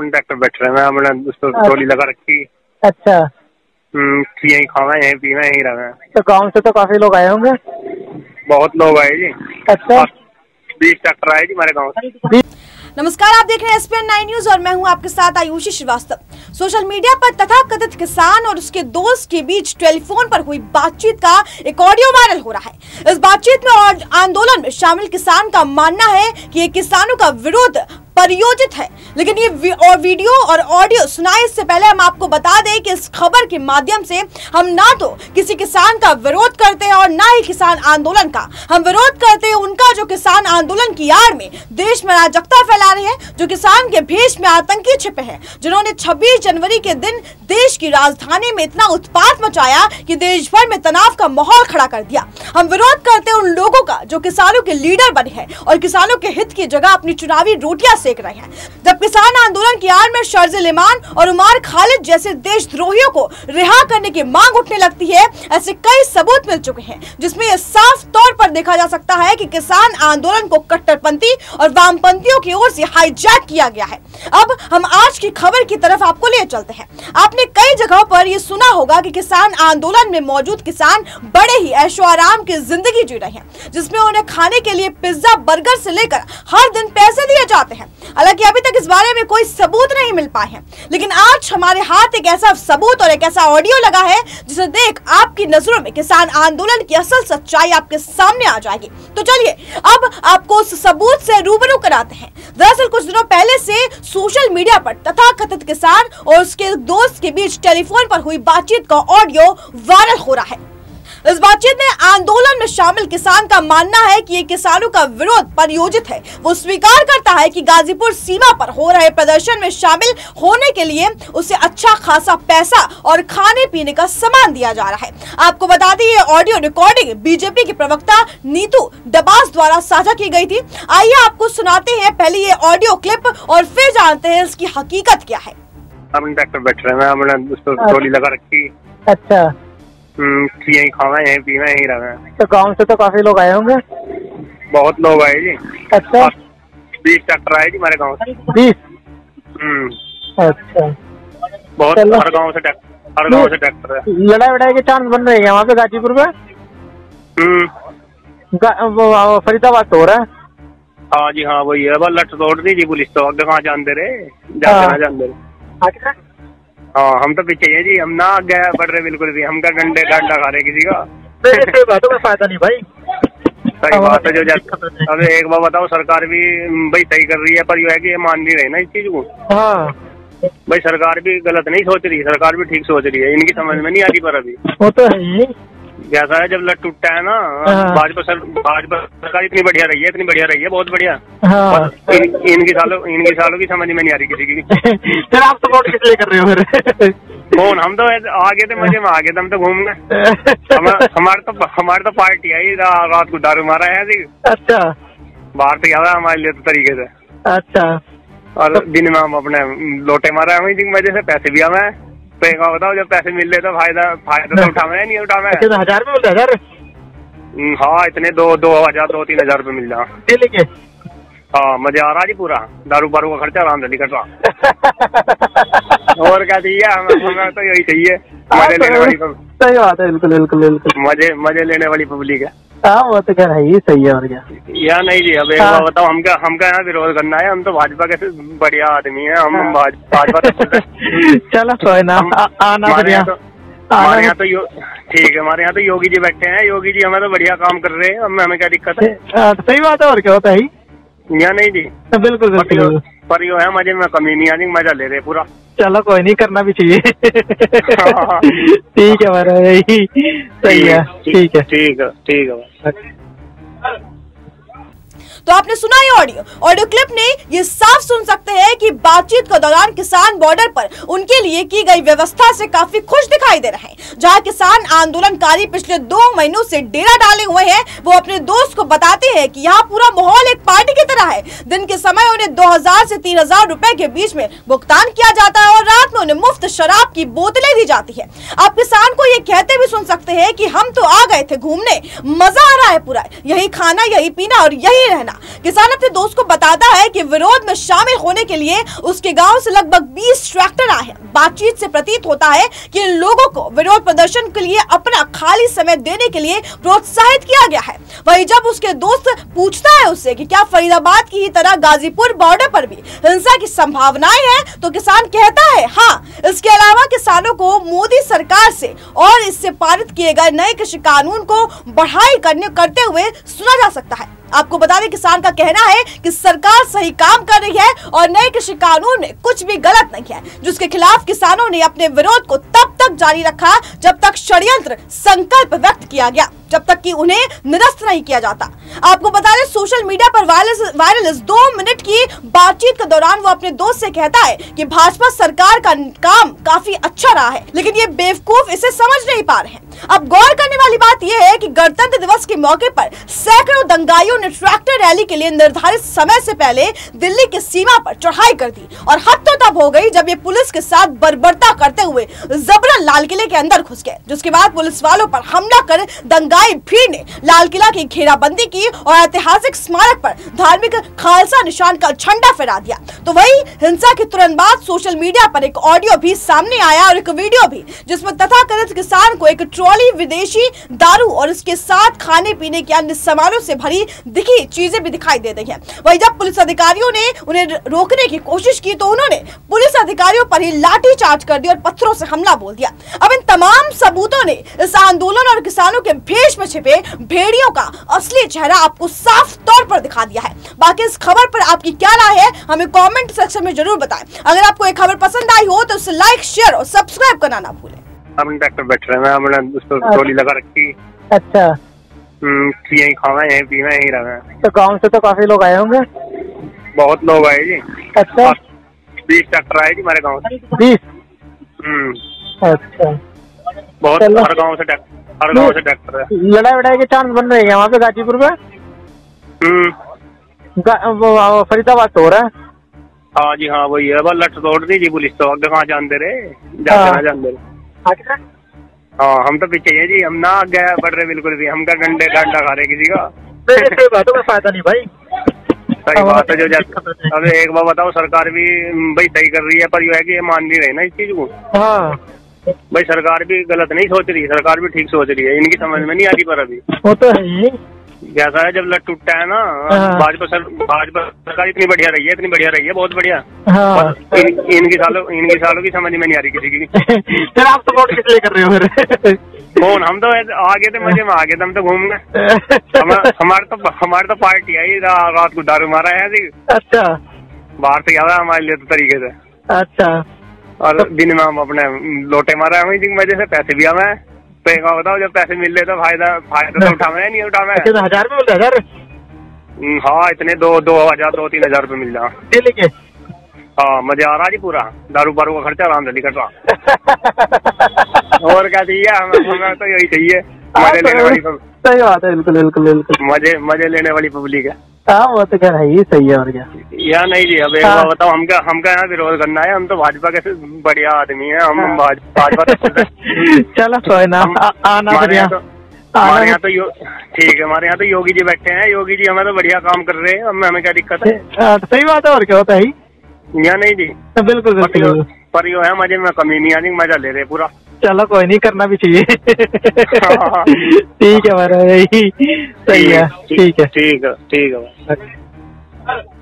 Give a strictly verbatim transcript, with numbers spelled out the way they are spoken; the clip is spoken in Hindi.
अपने ट्रैक्टर बैठ रहे हैं, अपने उस पर ट्रॉली लगा रखी। अच्छा। हम्म, यही खाना यही पीना यही रहा। तो गांव से तो काफी लोग आए होंगे? बहुत लोग आए जी। अच्छा। बीस ट्रैक्टर आए जी हमारे गाँव से। नमस्कार, आप देख रहे हैं S P N nine news और मैं हूं आपके साथ आयुषी श्रीवास्तव। सोशल मीडिया पर तथाकथित किसान और उसके दोस्त के बीच टेलीफोन पर हुई बातचीत का एक ऑडियो वायरल हो रहा है। इस बातचीत में और आंदोलन में शामिल किसान का मानना है कि ये किसानों का विरोध परियोजित है, लेकिन ये वी, और वीडियो और ऑडियो सुनाए इससे पहले हम आपको बता दें कि इस खबर के माध्यम से हम ना तो किसी किसान का विरोध करते हैं और ना ही किसान आंदोलन का। हम विरोध करते हैं उनका जो किसान आंदोलन की आड़ में देश में अराजकता फैला रहे हैं, जो किसान के भेष में आतंकी छिपे हैं, जिन्होंने छब्बीस जनवरी के दिन देश की राजधानी में इतना उत्पात मचाया कि देश भर में तनाव का माहौल खड़ा कर दिया। हम विरोध करते हैं उन लोगों का जो किसानों के लीडर बने हैं और किसानों के हित की जगह अपनी चुनावी रोटियां सेक रहे हैं। जब किसान आंदोलन की आड़ में शर्जिल इमान और उमर खालिद जैसे देशद्रोहियों को रिहा करने की मांग उठने लगती है, ऐसे कई सबूत मिल चुके हैं जिसमें यह साफ तौर पर देखा जा सकता है कि किसान आंदोलन को कट्टरपंथी और वामपंथियों की ओर से हाईजैक किया गया है। अब हम आज की खबर की तरफ आपको ले चलते हैं। आपने कई जगहों पर यह सुना होगा कि किसान आंदोलन में मौजूद किसान बड़े ही ऐशो आराम की जिंदगी जी रहे हैं, जिसमें उन्हें खाने के लिए पिज्जा बर्गर से लेकर हर दिन पैसे दिए जाते हैं। हालांकि अभी तक इस बारे में कोई सबूत नहीं मिल पाए हैं, लेकिन आज हमारे हाथ एक ऐसा सबूत और एक ऐसा ऑडियो लगा है जिसे देख आपकी नजरों में किसान आंदोलन की असल सच्चाई आपके सामने आ जाएगी। तो चलिए अब आपको उस सबूत से रूबरू कराते हैं। दरअसल कुछ दिनों पहले से सोशल मीडिया पर तथाकथित किसान और उसके दोस्त के बीच टेलीफोन पर हुई बातचीत का ऑडियो वायरल हो रहा है। इस बातचीत में आंदोलन में शामिल किसान का मानना है कि ये किसानों का विरोध परियोजित है। वो स्वीकार करता है कि गाजीपुर सीमा पर हो रहे प्रदर्शन में शामिल होने के लिए उसे अच्छा खासा पैसा और खाने पीने का सामान दिया जा रहा है। आपको बता दें ये ऑडियो रिकॉर्डिंग बीजेपी की प्रवक्ता नीतू डबास द्वारा साझा की गई थी। आइए आपको सुनाते हैं पहले ये ऑडियो क्लिप और फिर जानते हैं इसकी हकीकत क्या है। अपने ट्रैक्टर बैठ रहे हैं, अपने उस पर ट्रॉली लगा रखी। अच्छा। यही खाना यही पीना यही रहा। तो गांव से तो काफी लोग आए होंगे? बहुत लोग आए जी। अच्छा। बीस ट्रैक्टर आए जी हमारे गाँव से। बीस? हम्म। अच्छा। बहुत हर गाँव से ट्रैक्टर हर गाँव से ट्रैक्टर है। लड़ाई वड़ाई के चांस बन रहे हैं वहाँ पे गाजीपुर में? हम्म। फरीदाबाद तो हो रहा है? हाँ जी हाँ वही है। बस लट तोड़ दी जी पुलिस तो। अब कहाँ जानते रहे जाते ना जानते रहे। हाँ हम तो पीछे हैं जी, हम ना आगे बढ़ रहे बिल्कुल भी। हम क्या डंडे डंडा खा रहे किसी का? सही बात है, फायदा नहीं भाई। सही बात है। जो अब एक बार बताओ, सरकार भी भाई सही कर रही है पर यह है कि ये मान नहीं रहे ना इस चीज को। हाँ भाई, सरकार भी गलत नहीं सोच रही, सरकार भी ठीक सोच रही है। इनकी समझ में नहीं आ रही पर अभी। वो तो है ही। जैसा है जब लट टूटता है ना, भाजपा सर भाजपा सरकार इतनी बढ़िया रही है, इतनी बढ़िया रही है, बहुत बढ़िया। हाँ। इन, इनकी सालों इनकी सालों की समझ में नहीं आ रही किसी की। फिर आप सपोर्ट किस लिए कर रहे हो फिर? कौन? हम तो आगे थे, मजे में आ गए थे, हम तो घूम गए। हमारे तो हमारे तो पार्टी आई रात को दारू मारा है जी। अच्छा। बाहर से क्या हमारे लिए तो तरीके से। अच्छा। और दिन में हम अपने लोटे मारा है, वही वजह से पैसे भी हमें। तो एक बार बताओ, जब पैसे मिल रहे तो फायदा फायदा तो उठाना है, नहीं उठाना है। हजार में मिलता है हजार? हाँ इतने दो दो हजार दो तीन हजार रूपये मिल रहा है। हाँ मजा आ रहा जी पूरा। दारू बारू का खर्चा आराम से निकल रहा। और क्या चाहिए हमें? हमें तो यही चाहिए, मजे लेने वाली। सही बात है, बिल्कुल बिल्कुल बिल्कुल। मजे मजे लेने वाली पब्लिक है। हाँ वो तो क्या है ही, सही है। और क्या या नहीं जी? अब एक बार बताओ, हम क्या हम क्या यहाँ विरोध करना है? हम तो भाजपा के बढ़िया आदमी है। हम भाजपा चलो कोई ना, आना हमारे यहाँ तो हमारे यहाँ तो ठीक है, हमारे यहाँ तो योगी जी बैठे हैं। योगी जी हमें तो बढ़िया काम कर रहे हैं, हमें हमें क्या दिक्कत है? सही बात है, और क्या होता है या नहीं जी? बिल्कुल बिल्कुल। पर यो है मजे में कमी नहीं आनी, मजा ले रहे पूरा। चलो कोई नहीं, करना भी चाहिए। ठीक है हमारा यही सही है। ठीक है ठीक है ठीक है। तो आपने सुना ये ऑडियो ऑडियो क्लिप ने ये साफ सुन सकते हैं कि बातचीत के दौरान किसान बॉर्डर पर उनके लिए की गई व्यवस्था से काफी खुश दिखाई दे रहे हैं। जहां किसान आंदोलनकारी पिछले दो महीनों से डेरा डाले हुए हैं, वो अपने दोस्त को बताते हैं कि यहाँ पूरा माहौल एक पार्टी की तरह है। दिन के समय उन्हें दो हजार से तीन हजार रुपए के बीच में भुगतान किया जाता है और रात में उन्हें मुफ्त शराब शराब की बोतलें दी जाती है। आप किसान को ये कहते भी सुन सकते हैं कि हम तो आ गए थे घूमने, मजा आ रहा है पूरा, यही खाना, यही पीना और यही रहना। किसान अपने दोस्त को बताता है कि विरोध में शामिल होने के लिए उसके गांव से लगभग बीस ट्रैक्टर आए हैं। बातचीत से प्रतीत होता है कि इन लोगों को विरोध प्रदर्शन के लिए अपना खाली समय देने के लिए प्रोत्साहित किया गया है। वहीं जब उसके दोस्त पूछता है उससे कि क्या फरीदाबाद की ही तरह गाजीपुर बॉर्डर पर भी हिंसा की संभावनाएं हैं, तो किसान कहता है हाँ। इसके अलावा किसानों को मोदी सरकार से और इससे पारित किए गए नए कृषि कानून को बढ़ाई करने करते हुए सुना जा सकता है। आपको बता दें, किसान का कहना है कि सरकार सही काम कर रही है और नए कृषि कानून में कुछ भी गलत नहीं है, जिसके खिलाफ किसानों ने अपने विरोध को तब तक जारी रखा जब तक षड्यंत्र संकल्प व्यक्त किया गया, जब तक कि उन्हें निरस्त नहीं किया जाता। आपको बता दें, सोशल मीडिया पर वायरल वायरल इस दो मिनट की बातचीत के दौरान वो अपने दोस्त से कहता है कि भाजपा सरकार का काम काफी अच्छा रहा है, लेकिन ये बेवकूफ इसे समझ नहीं पा रहे हैं। अब गौर करने वाली बात यह है कि गणतंत्र दिवस के मौके पर सैकड़ों दंगाइयों ने ट्रैक्टर रैली के लिए निर्धारित समय से पहले दिल्ली की सीमा पर चढ़ाई कर दी और हद तो तब हो गई जब ये पुलिस के साथ बर्बरता करते हुए जबरन लाल किले के अंदर घुस गए, जिसके बाद पुलिस वालों पर हमला कर दंगाई भीड़ ने लाल किला की घेराबंदी की और ऐतिहासिक स्मारक पर धार्मिक खालसा निशान का झंडा फहरा दिया। तो वही हिंसा के तुरंत बाद सोशल मीडिया पर एक ऑडियो भी सामने आया और एक वीडियो भी, जिसमें तथाकथित किसान को एक ट्रॉली विदेशी दारू और इसके साथ खाने पीने के अन्य सामानों से भरी दिखी चीजें भी दिखाई दे रही हैं। वहीं जब पुलिस अधिकारियों ने उन्हें रोकने की कोशिश की तो उन्होंने पुलिस अधिकारियों पर ही लाठी चार्ज कर दिया और पत्थरों से हमला बोल दिया। अब इन तमाम सबूतों ने इस आंदोलन और किसानों के भेष में छिपे भेड़ियों का असली चेहरा आपको साफ तौर पर दिखा दिया है। बाकी इस खबर पर आपकी क्या राय है, हमें कमेंट सेक्शन में जरूर बताएं। अगर आपको ये खबर पसंद आई हो तो उसे लाइक, शेयर और सब्सक्राइब करना ना भूलें। हम ट्रैक्टर बैठ रहे हैं, हमने उस पर ट्रॉली लगा रखी। अच्छा, यही खाना, यही पीना, यही रहना। तो गांव से तो काफी लोग आए होंगे? बहुत लोग आए जी। अच्छा, बीस ट्रैक्टर आए जी हमारे गाँव से। बीस? हम्म। अच्छा, बहुत, हर गाँव से ट्रैक्टर, हर गाँव से ट्रैक्टर है। लड़ाई वड़ाई के चांस बन रहे हैं वहाँ पे गाजीपुर में? हम्म, फरीदाबाद तो हो रहा है। हाँ जी, हाँ वही है, बस लट तोड़ दी जी पुलिस तो। अब कहाँ जानते रहे, जाते ना जानते रहे। हाँ, हम तो पीछे है जी, हम ना आगे बढ़ रहे बिल्कुल भी। हम का डंडे डंडा खा रहे किसी का। सही बातों का फायदा नहीं भाई। सही बात है। जो अब एक बार बताओ, सरकार भी भाई सही कर रही है, पर ये है कि ये मान नहीं रही ना इस चीज को। हाँ भाई, सरकार भी गलत नहीं सोच रही, सरकार भी ठीक सोच रही है। इनकी समझ में नहीं आ रही पर अभी। वो तो है ही। जैसा है, जब लट टूटता है ना, भाजपा सर भाजपा सरकार इतनी बढ़िया रही है, इतनी बढ़िया रही है, बहुत बढ़िया। हाँ। इन, इनकी सालों इनकी सालों की समझ में नहीं आ रही किसी की। फिर आप सपोर्ट किस लिए कर रहे हो फिर? कौन? हम तो आगे थे, मजे में आगे थे, हम तो घूमने। हमारे तो हमारे तो पार्टी आई, रात को दारू मारा है। अच्छा, बाहर से ज्यादा हमारे लिए तो तरीके से। अच्छा, और दिन में हम अपने लोटे मारा है, वही मजे से पैसे भी हमें। तो एक बताओ, जब पैसे मिल रहे तो फायदा फायदा तो उठावे नहीं उठावे। हजार में मिलता है हजार? हाँ, इतने दो दो हजार दो तीन हजार रुपये मिल जाए डेली के। हाँ, मजा आ रहा जी पूरा। दारू बारू का खर्चा आराम से निकल रहा। और क्या चाहिए हमें? हमें तो यही चाहिए, मजे लेने वाली। सही बात है, बिल्कुल बिल्कुल बिल्कुल। मजे मजे लेने वाली पब्लिक है। हाँ, वो तो क्या है ही, सही है। और क्या या नहीं जी? अब एक बार बताओ, हम क्या हम क्या यहाँ विरोध करना है? हम तो भाजपा के बढ़िया आदमी है। हम भाजपा चलो कोई ना, आना हमारे यहाँ तो ठीक है। हमारे यहाँ तो योगी जी बैठे हैं। योगी जी हमें तो बढ़िया काम कर रहे हैं। हमें हमें क्या दिक्कत है? सही बात है। और क्या होता है या नहीं जी? बिल्कुल बिल्कुल। पर यो है, मजे में कमी नहीं आनी, मजा ले रहे पूरा। चलो कोई नहीं, करना भी चाहिए। ठीक है, हमारा यही सही है। ठीक है, ठीक है, ठीक है।